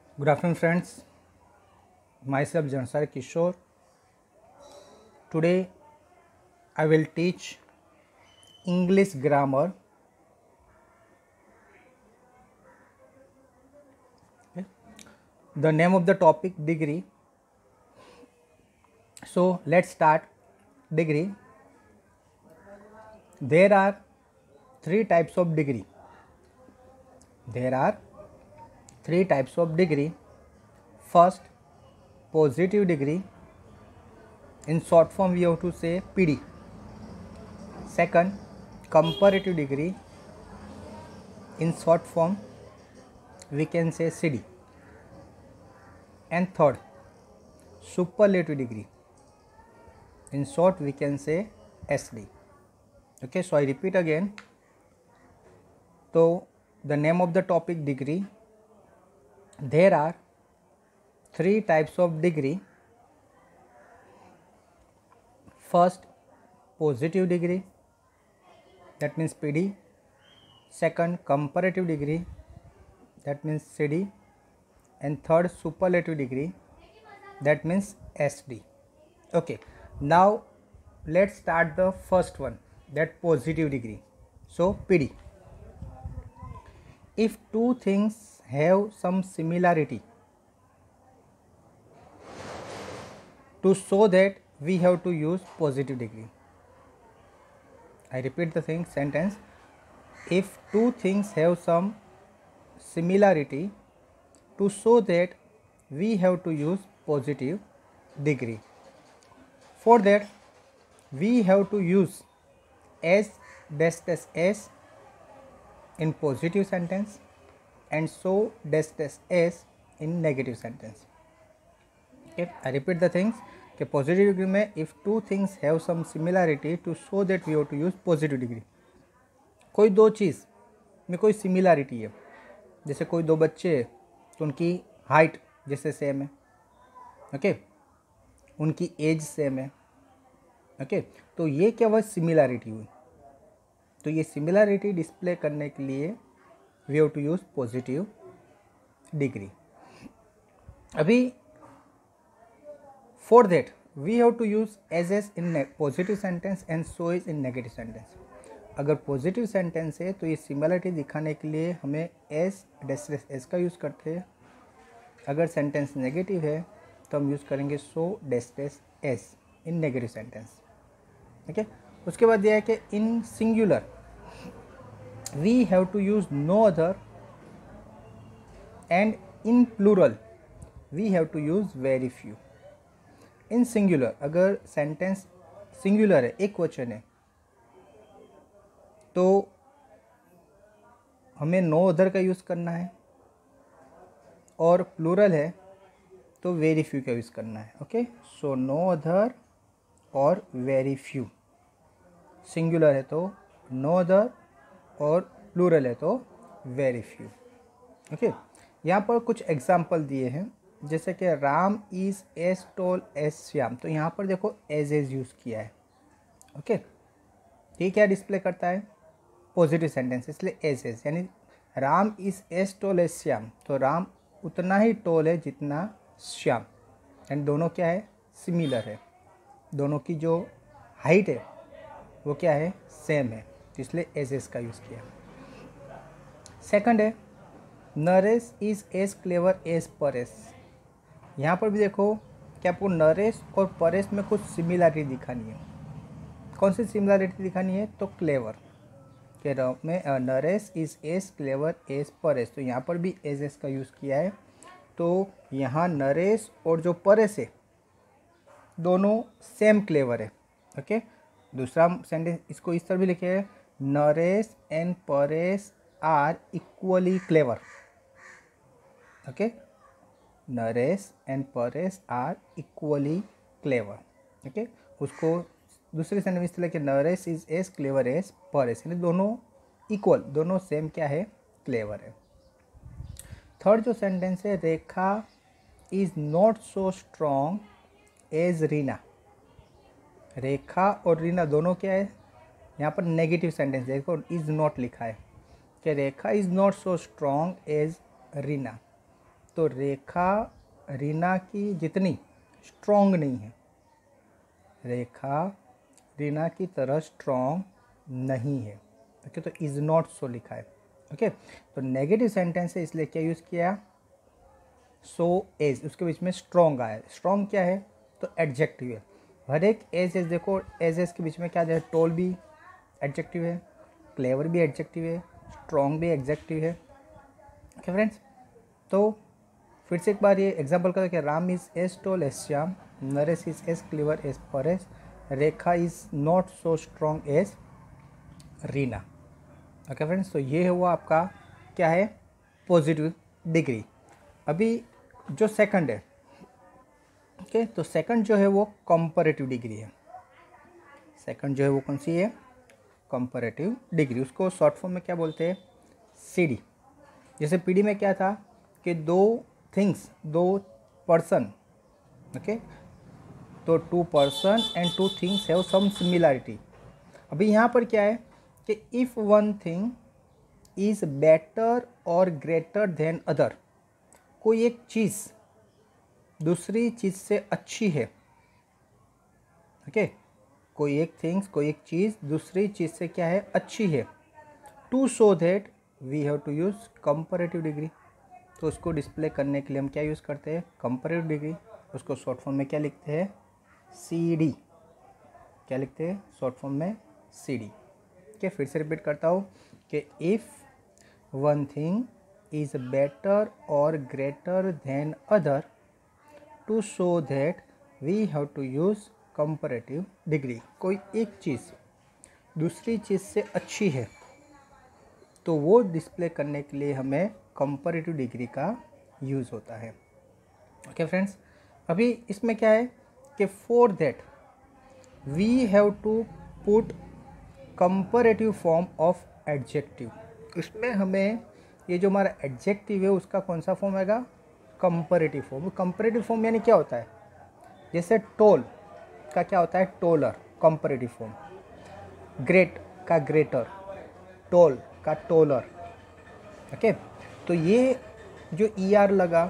Good afternoon, friends. Myself Jansar Kishore. Today I will teach English grammar. Okay. The name of the topic degree. So let's start. Degree. There are three types of degree. There are three types of degree. First, positive degree. In short form, we have to say PD. Second, comparative degree. In short form, we can say CD. And third, superlative degree. In short, we can say SD. Okay, so I repeat again. So the name of the topic degree. There are three types of degree. First, positive degree, that means PD. Second, comparative degree, that means CD. And third, superlative degree, that means SD. Okay, now let's start the first one, that positive degree. So PD. If two things have some similarity, to show that we have to use positive degree. I repeat the sentence. If two things have some similarity, to show that we have to use positive degree. For that, we have to use as dash dash s in positive sentence and so dash dash s in negative sentence. Okay, I repeat the things. कि positive degree में if two things have some similarity to show that we have to use positive degree. कोई दो चीज़ में कोई similarity है, जैसे कोई दो बच्चे हैं तो उनकी हाइट जैसे सेम है. ओके, उनकी एज सेम है. ओके, तो ये क्या हुआ, सिमिलैरिटी हुई. तो ये सिमिलैरिटी डिस्प्ले करने के लिए we have to use positive degree. अभी for that we have to use as in positive sentence and so is in negative sentence. अगर पॉजिटिव सेंटेंस है तो ये सिमिलरिटी दिखाने के लिए हमें एस डैश एस का यूज़ करते हैं. अगर सेंटेंस नेगेटिव है तो हम यूज़ करेंगे so dash dash S in negative sentence. ठीक है, उसके बाद यह है कि in singular we have to use no other and in plural we have to use very few. In singular, अगर सेंटेंस सिंगुलर है, एक वचन है, तो हमें नो अदर का यूज़ करना है, और प्लूरल है तो वेरी फ्यू का यूज़ करना है. ओके, सो नो अदर और वेरी फ्यू. सिंगुलर है तो नो अदर और प्लूरल है तो वेरी फ्यू. ओके, यहाँ पर कुछ एग्जाम्पल दिए हैं, जैसे कि Ram is as tall as Shyam. तो यहाँ पर देखो एज यूज़ किया है. ओके, ये क्या डिस्प्ले करता है, पॉजिटिव सेंटेंस, इसलिए एज यानी Ram is as tall as Shyam. तो राम उतना ही टॉल है जितना श्याम, एंड दोनों क्या है, सिमिलर है. दोनों की जो हाइट है वो क्या है, सेम है, तो इसलिए एज का यूज़ किया. सेकंड है Naresh is as clever as Paresh. यहाँ पर भी देखो कि आपको नरेश और परेश में कुछ सिमिलरिटी दिखानी है. कौन सी सिमिलरिटी दिखानी है, तो क्लेवर के में Naresh is as clever as Paresh. तो यहाँ पर भी एज का यूज़ किया है. तो यहाँ नरेश और जो परेश है दोनों सेम क्लेवर है. ओके, दूसरा सेंटेंस इसको इस तरह भी लिखे है, Naresh and Paresh are equally clever. Okay, Naresh and Paresh are equally clever. Okay, उसको दूसरे सेंटेंस में लेके Naresh is as clever as Paresh, यानी दोनों इक्वल, दोनों सेम क्या है, क्लेवर है. थर्ड जो सेंटेंस है, Rekha is not so strong as Reena. Rekha और रीना दोनों क्या है, यहाँ पर नेगेटिव सेंटेंस देखो, इज नॉट लिखा है कि Rekha is not so strong as Reena. तो रेखा रीना की जितनी स्ट्रॉन्ग नहीं है, रेखा रीना की तरह स्ट्रॉन्ग नहीं है। ओके, तो इज़ नॉट सो लिखा है। ओके, तो नेगेटिव सेंटेंस है इसलिए क्या यूज़ किया, सो एज, उसके बीच में स्ट्रॉन्ग आया। स्ट्रॉन्ग क्या है, तो एडजेक्टिव है। हर एक एज देखो, एज के बीच में क्या है, टोल भी एडजेक्टिव है, क्लेवर भी एडजेक्टिव है, स्ट्रॉन्ग भी एडजेक्टिव है। ओके फ्रेंड्स, तो फिर से एक बार ये एग्जाम्पल करो कि Ram is as tall as Shyam, Naresh is as clever as Paresh, Rekha is not so strong as Reena. Okay friends, तो ये है वो आपका क्या है, पॉजिटिव डिग्री। अभी जो सेकंड है, ओके, तो सेकंड जो है वो कंपैरेटिव डिग्री है। सेकंड जो है वो कौन सी है, कंपैरेटिव डिग्री। उसको शॉर्ट फॉर्म में क्या बोलते हैं, सीडी। जैसे पीडी में क्या था कि दो थिंग्स, दो पर्सन, ओके, तो two person and two things have some similarity. अभी यहाँ पर क्या है कि if one thing is better और ग्रेटर देन अदर, कोई एक चीज़ दूसरी चीज़ से अच्छी है। ओके, कोई एक थिंग्स, कोई एक चीज़ दूसरी चीज़ से क्या है, अच्छी है। To show that we have to use comparative degree. तो उसको डिस्प्ले करने के लिए हम क्या यूज़ करते हैं, कंपैरेटिव डिग्री। उसको शॉर्ट फॉर्म में क्या लिखते हैं, सी डी। क्या लिखते हैं शॉर्ट फॉर्म में, सी डी। ओके, फिर से रिपीट करता हूँ कि if one thing is better और greater than other, to show that we have to use comparative degree. कोई एक चीज़ दूसरी चीज़ से अच्छी है तो वो डिस्प्ले करने के लिए हमें कंपैरेटिव डिग्री का यूज़ होता है। ओके फ्रेंड्स, अभी इसमें क्या है कि for that we have to put comparative form of adjective. इसमें हमें ये जो हमारा एडजेक्टिव है उसका कौन सा फॉर्म आएगा, कंपैरेटिव फॉर्म। कंपैरेटिव फॉर्म यानी क्या होता है, जैसे टोल का क्या होता है, टोलर, कंपैरेटिव फॉर्म। ग्रेट का ग्रेटर, टोल का टोलर। ओके, तो ये जो ER लगा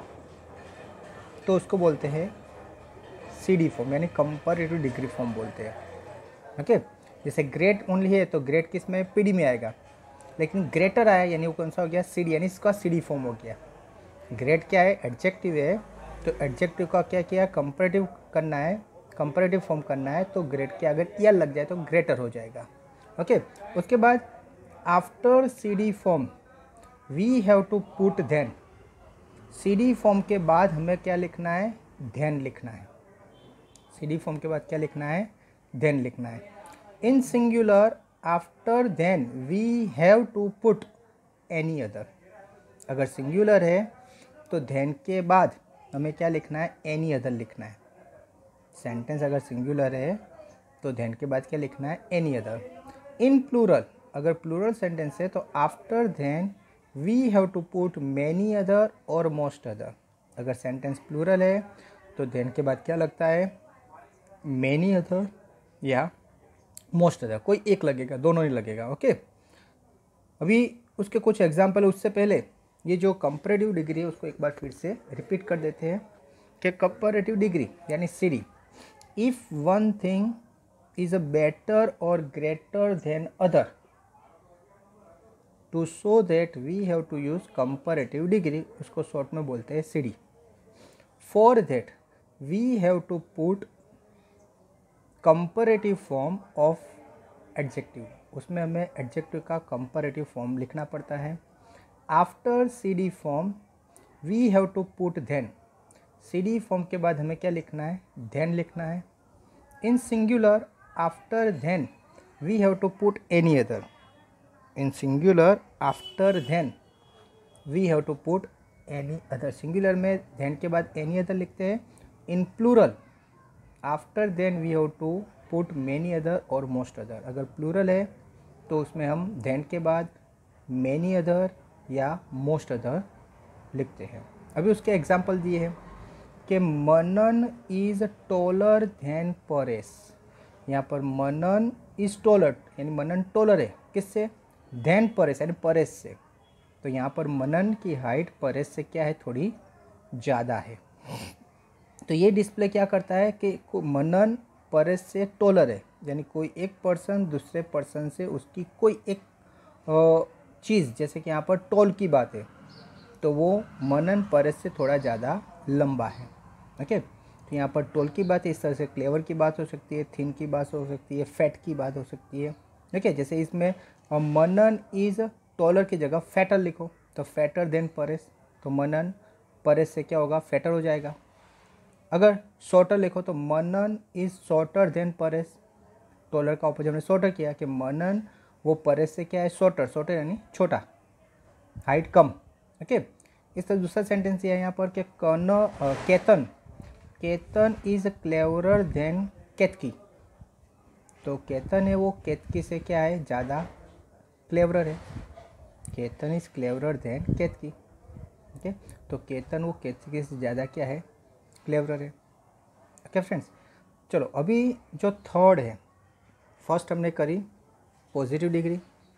तो उसको बोलते हैं CD फॉर्म, यानी कंपैरेटिव डिग्री फॉर्म बोलते हैं। ओके, जैसे ग्रेट ओनली है तो ग्रेट किस में, PD में आएगा, लेकिन ग्रेटर आया यानी वो कौन सा हो गया, CD, यानी इसका CD फॉर्म हो गया। ग्रेट क्या है, एडजेक्टिव है, तो एडजेक्टिव का क्या किया, कंपैरेटिव करना है, कंपैरेटिव फॉर्म करना है, तो ग्रेट के अगर ER लग जाए तो ग्रेटर हो जाएगा। ओके, उसके बाद after CD form we have to put than. CD form के बाद हमें क्या लिखना है, देन लिखना है। CD फॉर्म के बाद क्या लिखना है, देन लिखना है। In singular after than we have to put any other. अगर सिंगुलर है तो देन के बाद हमें क्या लिखना है, एनी अदर लिखना है। सेंटेंस अगर सिंगुलर है तो देन के बाद क्या लिखना है, एनी अदर। इन प्लूरल, अगर प्लूरल सेंटेंस है तो after than we have to put many other और मोस्ट अदर। अगर सेंटेंस प्लूरल है तो देन के बाद क्या लगता है, मैनी अदर या मोस्ट अदर, कोई एक लगेगा, दोनों नहीं लगेगा। ओके, अभी उसके कुछ एग्जाम्पल, उससे पहले ये जो कंपैरेटिव डिग्री है उसको एक बार फिर से रिपीट कर देते हैं कि कंपैरेटिव डिग्री यानी CD, if one thing is a better और greater than other, to show that we have to use comparative degree, उसको शॉर्ट में बोलते हैं CD। For that we have to put comparative form of adjective, उसमें हमें adjective का comparative form लिखना पड़ता है। After CD form we have to put than. CD form के बाद हमें क्या लिखना है, देन लिखना है। In singular after than we have to put any other. In singular after than we have to put any other. Singular में than के बाद एनी अदर लिखते हैं। In plural after than we have to put many other और most other. अगर plural है तो उसमें हम देन के बाद मैनी अदर या मोस्ट अदर लिखते हैं। अभी उसके एग्जाम्पल दिए हैं कि Manan is taller than Paresh. यहाँ पर मनन इज़ टॉलर यानी मनन टॉलर है, किससे, देन परेश यानी परेश से। तो यहाँ पर मनन की हाइट परेश से क्या है, थोड़ी ज़्यादा है। तो ये डिस्प्ले क्या करता है कि मनन परेश से टॉलर है, यानी कोई एक पर्सन दूसरे पर्सन से उसकी कोई एक चीज़, जैसे कि यहाँ पर टॉल की बात है तो वो मनन परेश से थोड़ा ज़्यादा लंबा है। ओके, तो यहाँ पर टॉल की बात है, इस तरह से क्लेवर की बात हो सकती है, थिन की बात हो सकती है, फैट की बात हो सकती है। ओके, जैसे इसमें मनन इज़ टॉलर की जगह फैटर लिखो तो फैटर देन परेश, तो मनन परेश से क्या होगा, फैटर हो जाएगा। अगर शॉर्टर लिखो तो Manan is shorter than Paresh, taller का ऑपोजिट हमने शॉर्टर किया कि मनन वो परेश से क्या है, शॉर्टर, शॉर्टर यानी छोटा, हाइट कम। ओके, इस तरह दूसरा सेंटेंस ये है यहाँ पर कि Ketan, Ketan is cleverer than Ketaki, तो केतन है वो केतकी से क्या है, ज़्यादा क्लेवरर है। Ketan is cleverer than Ketaki. Okay, तो केतन वो केतकी से ज़्यादा क्या है, क्लेवरर है। ओके फ्रेंड्स, चलो अभी जो थर्ड है, फर्स्ट हमने करी पॉजिटिव डिग्री,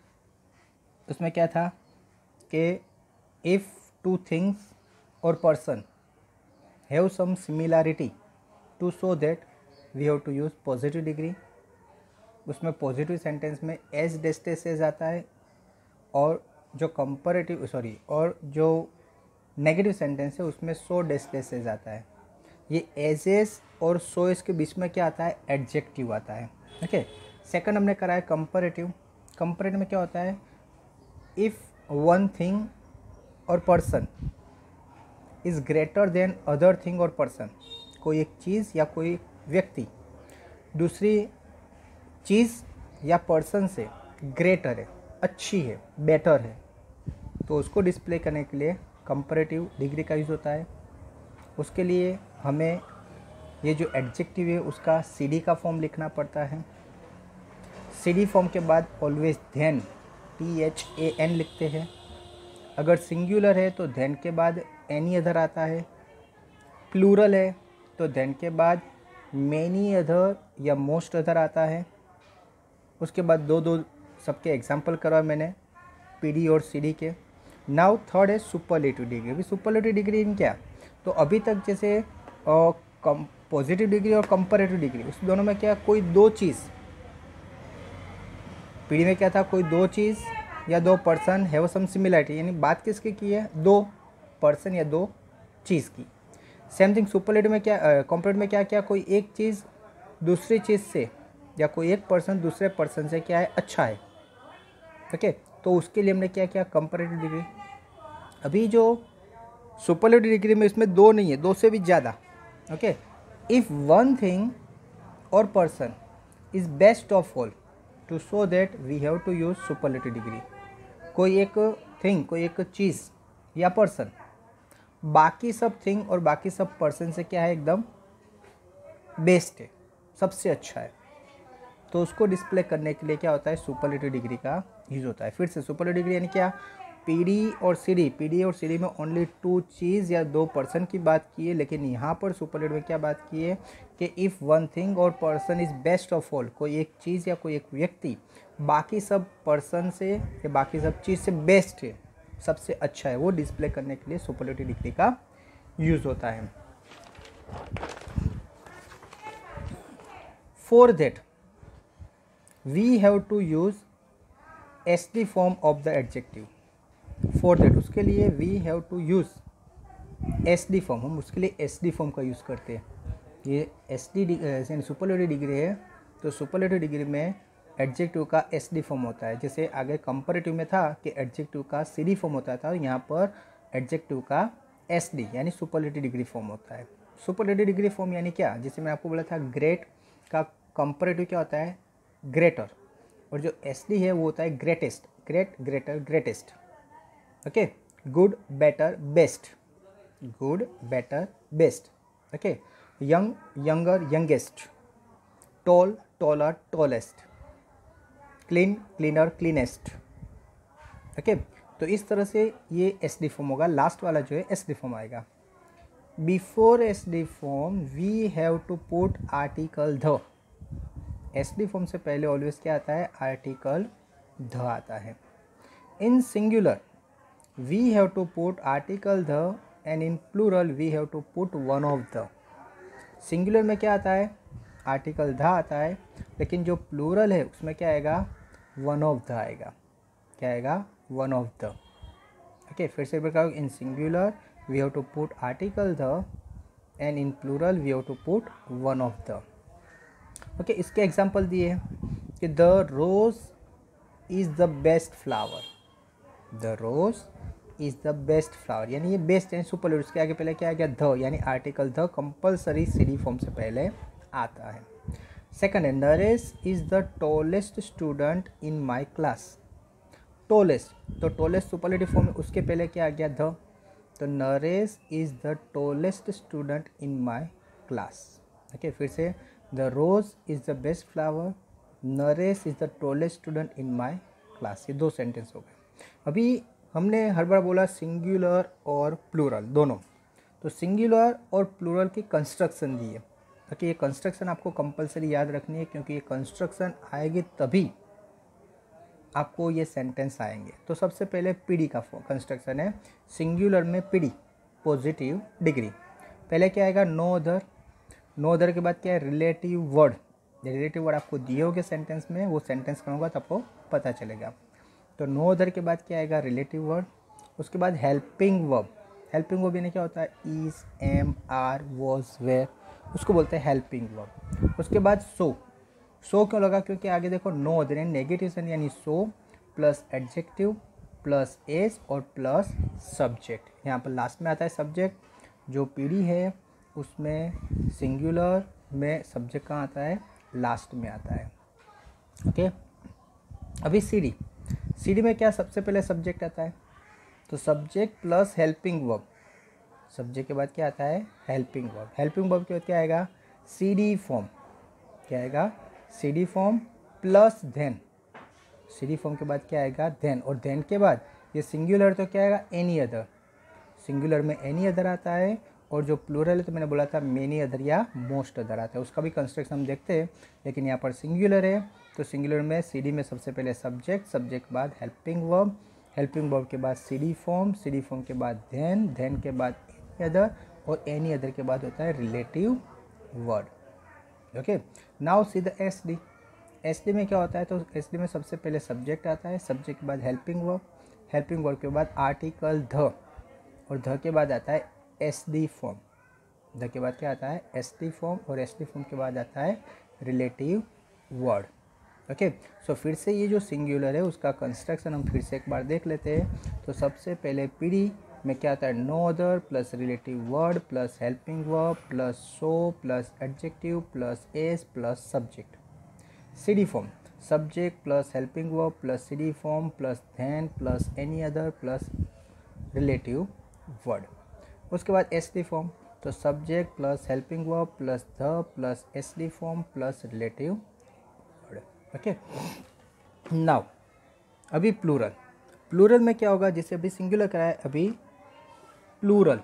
उसमें क्या था कि इफ़ टू थिंग्स और person have some similarity to show that we have to use positive degree. उसमें पॉजिटिव सेंटेंस में एज डेस्टेसेस आता है, और जो कंपैरेटिव और जो नेगेटिव सेंटेंस है उसमें सो डेस्टेसेस आता है। ये एजेस और सो इसके बीच में क्या आता है, एडजेक्टिव आता है। ओके, सेकंड हमने करा है कंपैरेटिव। कंपैरेटिव में क्या होता है, इफ़ वन थिंग और person is greater than other thing और पर्सन, कोई एक चीज़ या कोई व्यक्ति दूसरी चीज़ या पर्सन से ग्रेटर है, अच्छी है, बेटर है, तो उसको डिस्प्ले करने के लिए कंपैरेटिव डिग्री का यूज़ होता है। उसके लिए हमें ये जो एडजेक्टिव है उसका CD का फॉर्म लिखना पड़ता है। CD फॉर्म के बाद ऑलवेज देन, THAN लिखते हैं। अगर सिंगुलर है तो देन के बाद एनी अदर आता है। प्लूरल है तो देन के बाद मैनी अदर या मोस्ट अदर आता है। उसके बाद दो सबके एग्जाम्पल करवा मैंने, PD और CD के। नाउ थर्ड है सुपरलेटिव डिग्री। अभी सुपरलेटिव डिग्री इन क्या, तो अभी तक जैसे पॉजिटिव डिग्री और कंपैरेटिव डिग्री, उस दोनों में क्या, कोई दो चीज़, PD में क्या था, कोई दो चीज़ या दो पर्सन हैव सम सिमिलरिटी, यानी बात किसकी की है, दो पर्सन या दो चीज़ की। सेम थिंग सुपरलेटिव में क्या, कंपैरेटिव में क्या, कोई एक चीज़ दूसरी चीज़ से या कोई एक पर्सन दूसरे पर्सन से क्या है, अच्छा है। ओके, तो उसके लिए हमने क्या किया, कंपैरेटिव डिग्री। अभी जो सुपरलेटिव डिग्री में इसमें दो नहीं है, दो से भी ज़्यादा। ओके, इफ़ वन थिंग और person is best of all to show that we have to use superlative degree. कोई एक थिंग, कोई एक चीज़ या पर्सन बाकी सब थिंग और बाकी सब पर्सन से क्या है, एकदम बेस्ट है, सबसे अच्छा है, तो उसको डिस्प्ले करने के लिए क्या होता है, सुपरलेटिव डिग्री का यूज़ होता है। फिर से सुपरलेटिव डिग्री यानी क्या, PD और CD में ओनली टू चीज़ या दो पर्सन की बात की है, लेकिन यहाँ पर सुपरलेटिव में क्या बात की है कि इफ़ वन थिंग और person is best of all, कोई एक चीज़ या कोई एक व्यक्ति बाकी सब पर्सन से या बाकी सब चीज़ से बेस्ट है, सबसे अच्छा है, वो डिस्प्ले करने के लिए सुपरलेटिव डिग्री का यूज़ होता है। For that we have to use SD form of the adjective. For that, उसके लिए we have to use SD form, हम उसके लिए SD फॉर्म का यूज़ करते हैं। ये SD सुपरलेटिव डिग्री है, तो सुपरलेटिव डिग्री में एडजेक्टिव का SD फॉर्म होता है। जैसे आगे कंपैरेटिव में था कि एडजेक्टिव का CD फॉर्म होता था, यहाँ पर एडजेक्टिव का SD यानी सुपरलेटिव डिग्री फॉर्म होता है। सुपरलेटिव डिग्री फॉर्म यानी क्या, जैसे मैं आपको बोला था ग्रेट का कंपैरेटिव क्या होता है, ग्रेटर, और जो SD है वो होता है greatest, great, greater, greatest. Okay, good, better, best, good, better, best. Okay, young, younger, youngest, tall, taller, tallest, clean, cleaner, cleanest. Okay, तो इस तरह से ये SD फॉर्म होगा। लास्ट वाला जो है SD फॉर्म आएगा। Before SD form we have to put article the. SD form से पहले ऑलवेज क्या आता है, आर्टिकल द आता है। In singular we have to put article the and in plural we have to put one of the. Singular में क्या आता है, आर्टिकल द आता है, लेकिन जो प्लूरल है उसमें क्या आएगा, वन ऑफ द आएगा। क्या आएगा, वन ऑफ द। ओके, फिर से बताओ, in singular we have to put article the and in plural we have to put one of the. Okay, इसके एग्जांपल दिए कि the rose is the best flower. The rose is the best flower, यानी ये best and superlative, इसके आगे पहले क्या आ गया, द, यानी article the compulsory CD form से पहले आता है। सेकंड है, Naresh is the tallest student in my class. Tallest, तो टॉलेस्ट सुपरलेटिव फॉर्म में उसके पहले क्या आ गया, द, तो Naresh is the tallest student in my class. Okay, फिर से, the rose is the best flower, Naresh is the tallest student in my class. ये दो सेंटेंस हो गए। अभी हमने हर बार बोला सिंगुलर और प्लूरल दोनों, तो सिंगुलर और प्लूरल की कंस्ट्रक्शन दी है। ताकि ये कंस्ट्रक्शन आपको कंपलसरी याद रखनी है, क्योंकि ये कंस्ट्रक्शन आएगी तभी आपको ये सेंटेंस आएंगे। तो सबसे पहले पीडी का कंस्ट्रक्शन है, सिंगुलर में पीडी, पॉजिटिव डिग्री। पहले क्या आएगा, नो अदर। नो अदर के बाद क्या है, रिलेटिव वर्ड। रिलेटिव वर्ड आपको दिए होंगे सेंटेंस में, वो सेंटेंस करूँगा तो आपको पता चलेगा। तो नो अदर के बाद क्या आएगा, रिलेटिव वर्ड। उसके बाद हेल्पिंग वर्ब। हेल्पिंग वर्ब यानी क्या होता है, is, am, are, was, were, उसको बोलते हैं हेल्पिंग वर्ब। उसके बाद सो। सो क्यों लगा, क्योंकि आगे देखो नो अदर यानी नेगेटिव, यानी so plus adjective plus as और प्लस सब्जेक्ट। यहाँ पर लास्ट में आता है सब्जेक्ट। जो पीढ़ी है उसमें सिंगुलर में सब्जेक्ट कहाँ आता है, लास्ट में आता है। ओके, अभी सीडी। सीडी में क्या सबसे पहले सब्जेक्ट आता है, तो subject plus helping verb. Subject के बाद क्या आता है, हेल्पिंग वर्ब। हेल्पिंग वर्ब के बाद क्या आएगा, सीडी फॉर्म। क्या आएगा, CD form plus than. CD form के बाद क्या आएगा, देन, और देन के बाद ये सिंगुलर तो क्या आएगा, एनी अदर। सिंगुलर में एनी अदर आता है, और जो प्लूरल है तो मैंने बोला था मेनी अदर या मोस्ट अदर आता है। उसका भी कंस्ट्रक्शन हम देखते हैं, लेकिन यहाँ पर सिंगुलर है तो सिंगुलर में सीडी में सबसे पहले सब्जेक्ट, सब्जेक्ट के बाद हेल्पिंग वर्ब, हेल्पिंग वर्ब के बाद सीडी फॉर्म के बाद देन, देन के बाद एनी अदर, और एनी अदर के बाद होता है relative word. Okay, now see the SD. SD में क्या होता है, तो एसडी में सबसे पहले सब्जेक्ट आता है, सब्जेक्ट के बाद हेल्पिंग वर्ब के बाद आर्टिकल द, और द के बाद आता है एसडी फॉर्म। द के बाद क्या आता है, एसडी फॉर्म, और एसडी फॉर्म के बाद आता है रिलेटिव वर्ड। ओके, सो फिर से ये जो सिंगुलर है उसका कंस्ट्रक्शन हम फिर से एक बार देख लेते हैं। तो सबसे पहले पीडी में क्या आता है, no other plus relative word plus helping verb plus so plus adjective plus S plus subject. CD form, subject plus helping verb plus CD form plus than plus any other plus relative word. उसके बाद SD form, तो subject plus helping verb plus the plus SD form plus relative word. Okay, now अभी plural. Plural में क्या होगा, जैसे अभी singular कराया, अभी प्लूरल,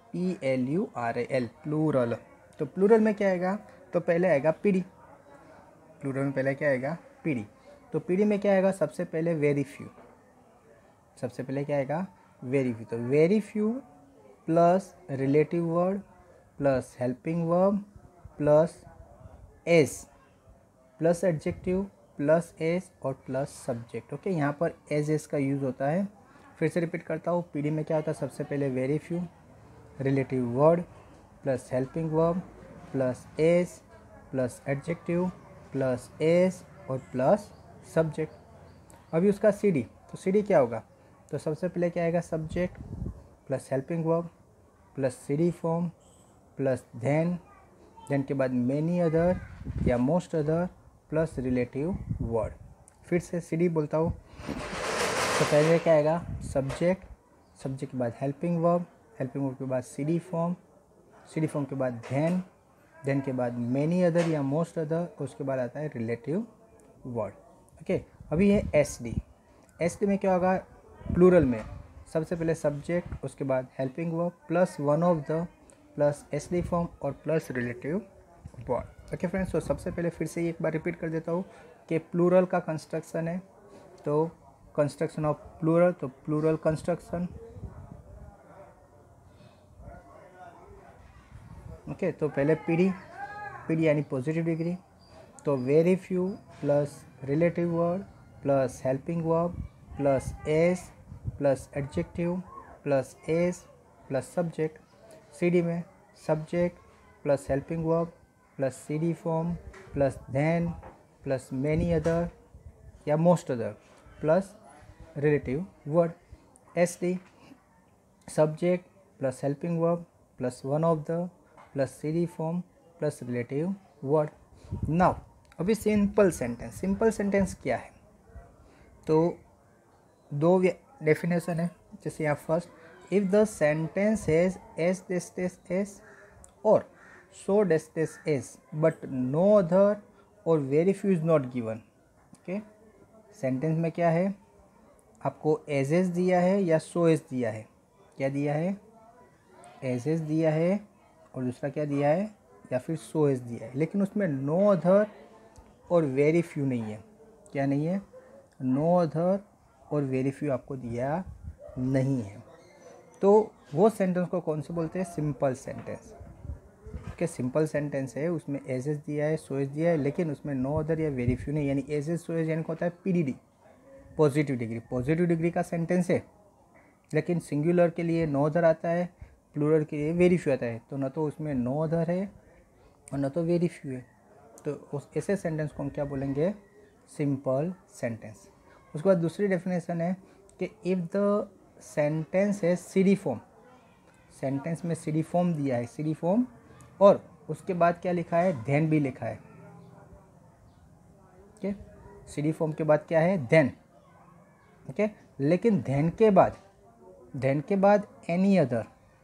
PLURAL, प्लूरल। तो प्लूरल में क्या आएगा, तो पहले आएगा पीडी। प्लूरल में पहले क्या आएगा, पीडी। तो पीडी में क्या आएगा, सबसे पहले वेरी फ्यू। सबसे पहले क्या आएगा, वेरी फ्यू। तो very few plus relative word plus helping verb plus S plus adjective plus as और प्लस सब्जेक्ट। ओके, यहाँ पर एस का यूज़ होता है। फिर से रिपीट करता हूँ, पीडी में क्या होता है, सबसे पहले very few, relative word plus helping verb plus S plus adjective plus as और प्लस सब्जेक्ट। अभी उसका सीडी, तो सीडी क्या होगा, तो सबसे पहले क्या आएगा, subject plus helping verb plus CD form plus than के बाद मेनी अदर या most other plus relative word. फिर से सीडी बोलता हूँ, तो पहले क्या आएगा, सब्जेक्ट के बाद हेल्पिंग वर्ब के बाद सीडी फॉर्म के बाद देन के बाद मेनी अदर या मोस्ट अदर, उसके बाद आता है रिलेटिव वर्ड। ओके, अभी है एसडी में क्या होगा, प्लूरल में सबसे पहले सब्जेक्ट, उसके बाद helping verb plus one of the plus SD form और plus relative word. Okay friends, तो सबसे पहले फिर से एक बार रिपीट कर देता हूँ कि प्लूरल का कंस्ट्रक्शन है, तो कंस्ट्रक्शन ऑफ प्लूरल, तो प्लूरल कंस्ट्रक्शन, ओके, तो पहले पीडी, पीडी यानी पॉजिटिव डिग्री, तो very few plus relative word plus helping verb plus S plus adjective plus S plus subject. CD में subject plus helping verb plus CD form plus than plus many other या most other plus relative word. SD subject plus helping verb plus one of the plus CD form plus relative word. Now अभी simple sentence, simple sentence क्या है? तो दो definition है, जैसे यहाँ first, if the sentence has as this this as और so this this as but no other और very few is not given. Okay, sentence में क्या है, आपको एज एस दिया है या सो एस दिया है? क्या दिया है? एज एस दिया है और दूसरा क्या दिया है, या फिर सो एस दिया है, लेकिन उसमें नो अदर और वेरी फ्यू नहीं है। क्या नहीं है? नो अदर और वेरी फ्यू आपको दिया नहीं है। तो वो सेंटेंस को कौन से बोलते हैं? Simple sentence. Okay, simple sentence है, उसमें एज एस दिया है, सो एस दिया है, लेकिन उसमें नो अदर या वेरी फ्यू नहीं, यानी एज एस सो एस यानी होता है PDD, positive degree. Positive degree का सेंटेंस है, लेकिन सिंगुलर के लिए नो अदर आता है, प्लूरल के लिए वेरी फ्यू आता है, तो न तो उसमें नो अदर है और न तो वेरी फ्यू है। तो उस ऐसे सेंटेंस को हम क्या बोलेंगे? Simple sentence. उसके बाद दूसरी डेफिनेशन है कि इफ़ द सेंटेंस है सीडी फॉर्म, सेंटेंस में सीडी फॉर्म दिया है, सीडी फॉर्म, और उसके बाद क्या लिखा है? देन भी लिखा है। ओके, सीडी फॉर्म के बाद क्या है? देन। ओके, लेकिन देन के बाद एनी अदर,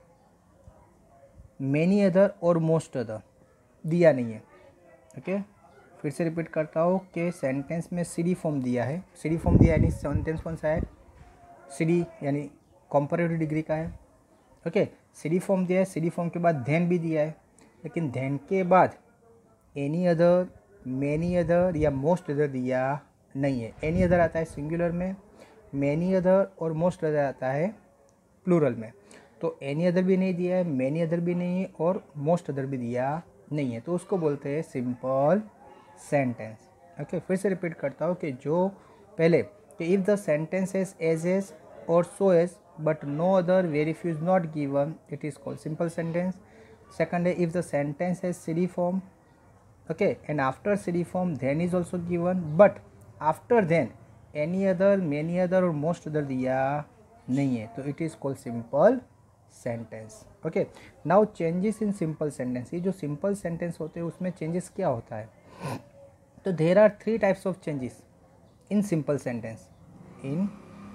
मैनी अदर और मोस्ट अदर दिया नहीं है। ओके, फिर से रिपीट करता हूँ कि सेंटेंस में सीडी फॉर्म दिया है, सीडी फॉर्म दिया यानी सेंटेंस कौन सा है? सीडी यानी कंपैरेटिव डिग्री का है। ओके, सीडी फॉर्म दिया है, सीडी फॉर्म के बाद देन भी दिया है, लेकिन देन के बाद एनी अदर, मैनी अदर या मोस्ट अदर दिया नहीं है। एनी अदर आता है सिंगुलर में, मैनी अदर और मोस्ट अदर आता है प्लूरल में। तो एनी अदर भी नहीं दिया है, मैनी अदर भी नहीं है और मोस्ट अदर भी दिया नहीं है, तो उसको बोलते हैं सिंपल सेंटेंस। ओके, फिर से रिपीट करता हूँ कि जो पहले कि if the sentence is as as और so as but no other very few is not given, it is called simple sentence. Second है if the sentence is CD form, okay, and after CD form than is also given, but after than any other, many other और most other दिया नहीं है, तो it is called simple sentence. Okay, now changes in simple sentence. ये जो simple sentence होते हैं उसमें चेंजेस क्या होता है? तो there are 3 types of changes in simple sentence. In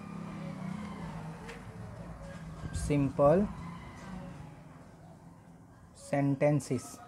simple sentences,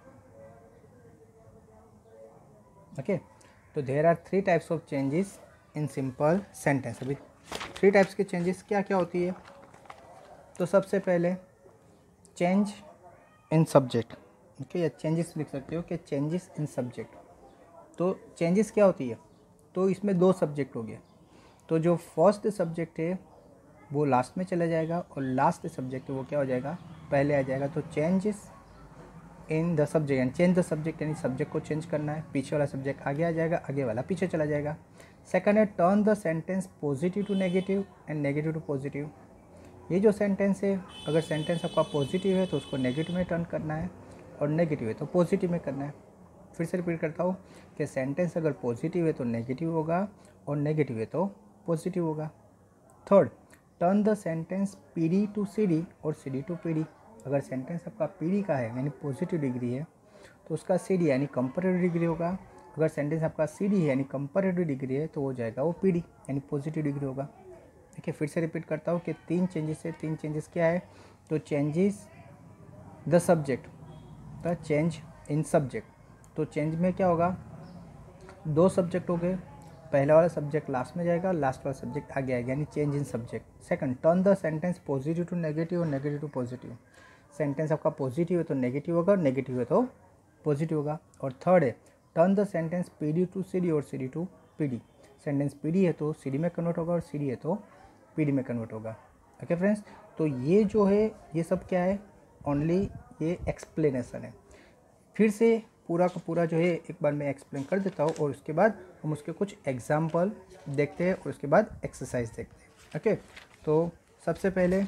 okay, तो there are 3 types of changes in simple sentence. अभी 3 टाइप्स के चेंजेस क्या क्या होती है? तो सबसे पहले चेंज इन सब्जेक्ट, ओके, या चेंजेस लिख सकते हो कि चेंजेस इन सब्जेक्ट। तो चेंजेस क्या होती है? तो इसमें 2 सब्जेक्ट हो गए, तो जो फर्स्ट सब्जेक्ट है वो लास्ट में चला जाएगा और लास्ट सब्जेक्ट है वो क्या हो जाएगा? पहले आ जाएगा। तो चेंजेस इन द सब्जेक्ट यानी चेंज द सब्जेक्ट यानी सब्जेक्ट को चेंज करना है, पीछे वाला सब्जेक्ट आगे आ जाएगा, आगे वाला पीछे चला जाएगा। सेकंड है turn the sentence positive to negative and negative to positive. ये जो सेंटेंस है, अगर सेंटेंस आपका पॉजिटिव है तो उसको नेगेटिव में टर्न करना है और नेगेटिव है तो पॉजिटिव में करना है। फिर से रिपीट करता हूँ कि सेंटेंस अगर पॉजिटिव है तो नेगेटिव होगा और नेगेटिव है तो पॉजिटिव होगा। Third, turn the sentence PD to CD और सीडी टू पीडी। अगर सेंटेंस आपका पीडी का है यानी पॉजिटिव डिग्री है तो उसका सीडी यानी कंपैरेटिव डिग्री होगा। अगर सेंटेंस आपका सीडी है यानी कंपैरेटिव डिग्री है तो हो जाएगा वो पीडी यानी पॉजिटिव डिग्री होगा। देखिए, फिर से रिपीट करता हूँ कि 3 चेंजेस है। 3 चेंजेस क्या है? तो changes the subject, the change in subject. तो चेंज में क्या होगा? 2 सब्जेक्ट हो गए, पहला वाला सब्जेक्ट लास्ट में जाएगा, लास्ट वाला सब्जेक्ट आगे आएगा, यानी change in subject. Second, turn the sentence positive to negative और नेगेटिव टू पॉजिटिव। सेंटेंस आपका पॉजिटिव है तो नेगेटिव होगा और नेगेटिव है तो पॉजिटिव होगा। और थर्ड है turn the sentence PD to CD और CD to PD. Sentence PD है तो सीडी में कन्वर्ट होगा और सीडी है तो पीडी में कन्वर्ट होगा। ओके फ्रेंड्स, तो ये जो है ये सब क्या है? ओनली ये एक्सप्लेनेशन है। फिर से पूरा का पूरा जो है एक बार मैं एक्सप्लेन कर देता हूँ और उसके बाद हम उसके कुछ एग्जाम्पल देखते हैं और उसके बाद एक्सरसाइज देखते हैं। ओके, तो सबसे पहले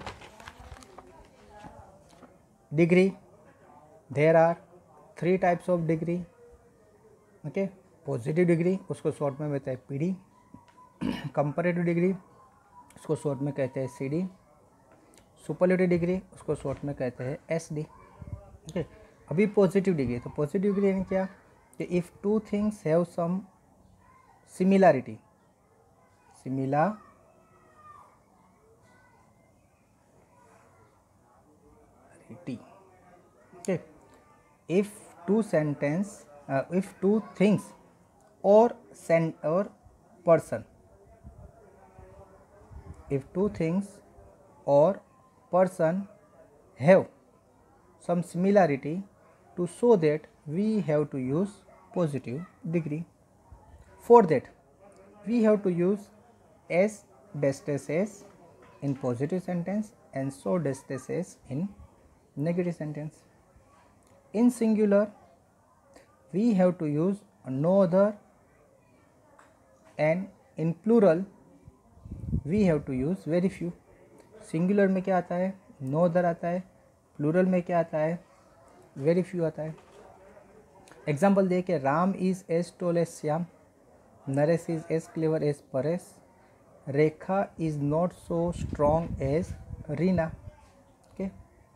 degree, there are 3 types of degree. Okay, positive degree उसको शॉर्ट में कहते हैं पीडी, कंपैरेटिव डिग्री उसको शॉर्ट में कहते हैं सीडी, सुपरलेटिव डिग्री उसको शॉर्ट में कहते हैं एसडी। ओके, अभी पॉजिटिव डिग्री, तो पॉजिटिव डिग्री यानी क्या कि if two things have some similarity, okay, if two things or person, if two things or person have some similarity, to show that we have to use positive degree. For that we have to use s dash dash s in positive sentence and so dash dash s in negative sentence. In singular we have to use no other, and in plural we have to use very few. Singular में क्या आता है, no other आता है, plural में क्या आता है, वेरी फ्यू आता है। एग्जाम्पल देखिए, Ram is as tall as Shyam, Naresh is as clever as Paresh, Rekha is not so strong as Reena. Okay,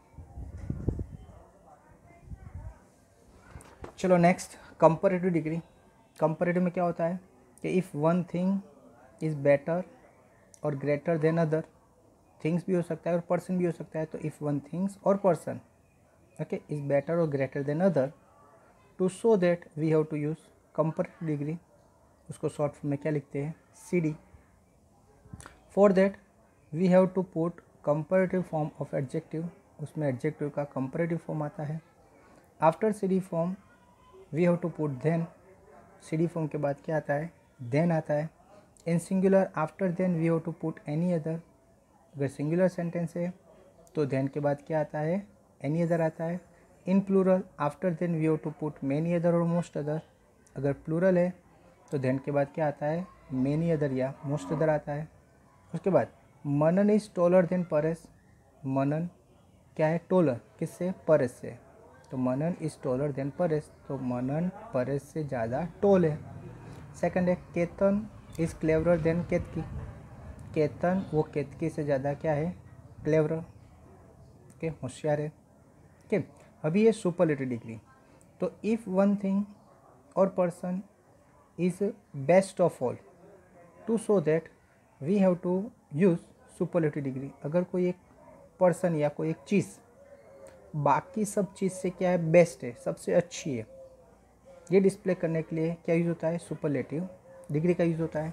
चलो नेक्स्ट, कंपैरेटिव डिग्री। कंपैरेटिव में क्या होता है कि if one thing is better और ग्रेटर देन अदर, थिंग्स भी हो सकता है और पर्सन भी हो सकता है, तो इफ़ वन थिंग्स और पर्सन ओके इज़ बेटर और greater than other, to show that we have to use comparative degree, उसको शॉर्ट फॉर्म में क्या लिखते हैं, C D. For that we have to put comparative form of adjective, उसमें adjective का comparative form आता है। After C D form we have to put than, C D form के बाद क्या आता है, देन आता है। In singular after than we have to put any other, अगर सिंगुलर सेंटेंस है तो देन के बाद क्या आता है, एनी अदर आता है। In plural after than we have to put many other और मोस्ट अदर, अगर प्लूरल है तो देन के बाद क्या आता है, मेनी अदर या मोस्ट अदर आता है। उसके बाद Manan is taller than Paresh, Manan क्या है, टॉलर किससे, परेश से, तो Manan is taller than Paresh, तो मनन परेश से ज़्यादा टॉल है। सेकंड है Ketan is cleverer than Ketaki, Ketan वो केतकी से ज़्यादा क्या है, क्लेवरर, ओके होशियार है। ओके, अभी ये सुपरलेटिव डिग्री, तो इफ़ वन थिंग और person is best of all, to show that we have to use superlative degree. अगर कोई एक पर्सन या कोई एक चीज़ बाकी सब चीज़ से क्या है, बेस्ट है, सबसे अच्छी है, ये डिस्प्ले करने के लिए क्या यूज़ होता है, सुपरलेटिव डिग्री का यूज़ होता है।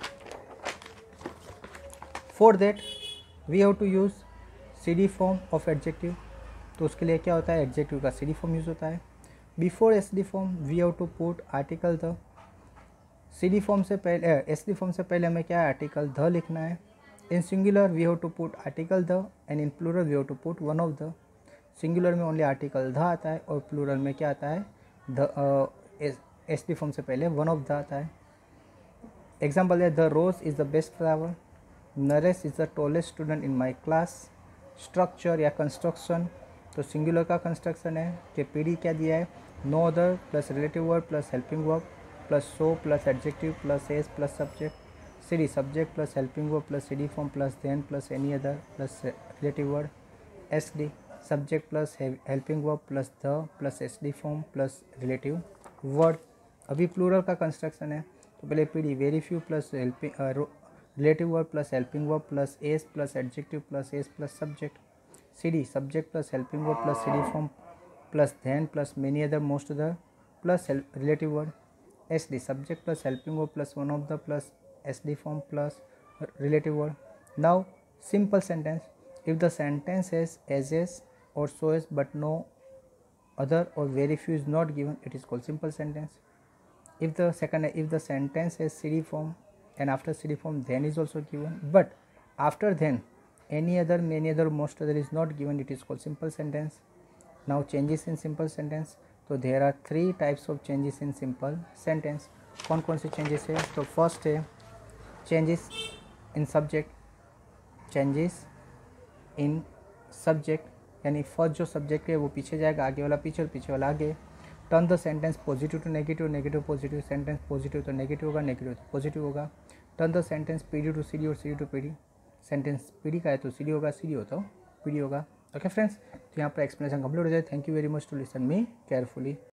For that we have to use C D form of adjective, तो उसके लिए क्या होता है, एडजेक्टिव का सी डी फॉर्म यूज़ होता है। Before S D form we have to put article the, C D form से पहले एस डी फॉर्म से पहले हमें क्या है, आर्टिकल द लिखना है। In singular we have to put article the and in plural we have to put one of the. Singular में ओनली आर्टिकल द आता है और प्लूरल में क्या आता है, द एस डी फॉर्म से पहले वन ऑफ द आता है। एग्जाम्पल है, the rose is the best flower, Naresh is the tallest student in my class. Structure या कंस्ट्रक्शन, तो सिंगुलर का कंस्ट्रक्शन है कि पीडी क्या दिया है, no other plus relative word plus helping verb plus so plus adjective plus S plus subject, CD subject plus helping verb plus CD form plus than plus any other plus relative word. S D subject plus helping verb plus the plus S D form plus relative word. अभी plural का construction है, तो पहले PD very few plus relative verb plus helping verb plus S plus adjective plus S plus subject. CD subject plus helping verb plus CD form plus than plus many other most other plus relative word. S D subject plus helping verb plus one of the plus S D form plus relative word. Now simple sentence, if the sentence has as or so as but no other or very few is not given, it is called simple sentence. If the sentence has CD form and after CD form then is also given, but after then any other, many other, most other is not given, it is called simple sentence. Now changes in simple sentence, तो there are 3 types of changes in simple sentence. कौन कौन से changes है? तो first है changes in subject, changes in subject यानी first जो subject है वो पीछे जाएगा, आगे वाला पीछे और पीछे वाला आगे। Turn the sentence positive to negative, negative positive, sentence positive तो नेगेटिव होगा, नेगेटिव तो पॉजिटिव होगा। Turn the sentence PD to CD और CD to PD, sentence PD का है तो सीडी होगा, सीडी होता हो पीडी होगा। ओके फ्रेंड्स, तो यहाँ पर एक्सप्लेनेशन कंप्लीट हो जाए। Thank you very much to listen me carefully.